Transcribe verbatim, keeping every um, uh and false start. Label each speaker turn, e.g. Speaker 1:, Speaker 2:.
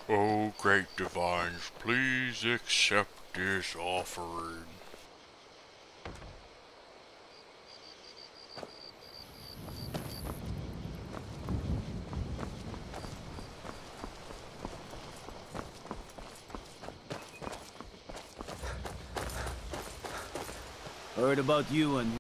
Speaker 1: O great divines, please accept this offering.
Speaker 2: Heard about you and